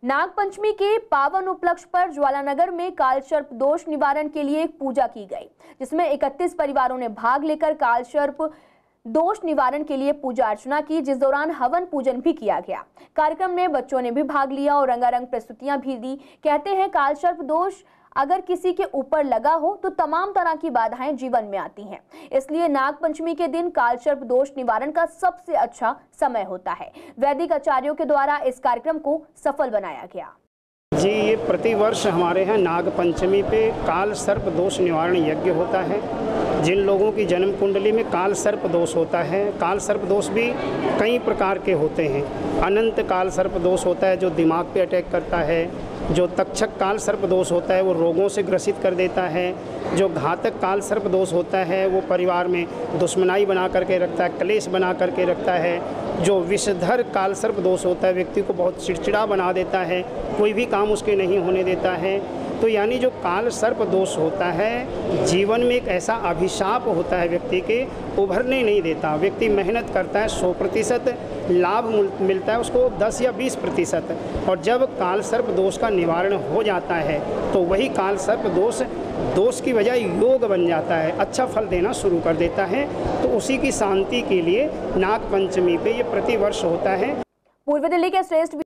नाग पंचमी के पावन उपलक्ष्य पर ज्वालानगर में कालसर्प दोष निवारण के लिए एक पूजा की गई, जिसमें 31 परिवारों ने भाग लेकर कालसर्प दोष निवारण के लिए पूजा अर्चना की, जिस दौरान हवन पूजन भी किया गया। कार्यक्रम में बच्चों ने भी भाग लिया और रंगारंग प्रस्तुतियां भी दी। कहते हैं कालसर्प दोष अगर किसी के ऊपर लगा हो तो तमाम तरह की बाधाएं जीवन में आती हैं, इसलिए नाग पंचमी के दिन कालसर्प दोष निवारण का सबसे अच्छा समय होता है। वैदिक आचार्यों के द्वारा इस कार्यक्रम को सफल बनाया गया। जी, ये प्रतिवर्ष हमारे यहाँ नाग पंचमी पे काल सर्प दोष निवारण यज्ञ होता है। जिन लोगों की जन्म कुंडली में काल सर्प दोष होता है, काल सर्प दोष भी कई प्रकार के होते हैं। अनंत काल सर्प दोष होता है जो दिमाग पे अटैक करता है। जो तक्षक काल सर्प दोष होता है वो रोगों से ग्रसित कर देता है। जो घातक काल सर्प दोष होता है वो परिवार में दुश्मनाई बना करके रखता है, क्लेश बना करके रखता है। जो विषधर काल सर्प दोष होता है व्यक्ति को बहुत चिड़चिड़ा बना देता है, कोई भी काम उसके नहीं होने देता है। तो यानी जो काल सर्प दोष होता है जीवन में एक ऐसा अभिशाप होता है, व्यक्ति के उभरने नहीं देता। व्यक्ति मेहनत करता है, 100% लाभ मिलता है उसको 10 या 20%, और जब काल सर्प दोष का निवारण हो जाता है तो वही काल सर्प दोष की बजाय योग बन जाता है, अच्छा फल देना शुरू कर देता है। तो उसी की शांति के लिए नाग पंचमी पे ये प्रतिवर्ष होता है। पूर्व दिल्ली के श्रेष्ठ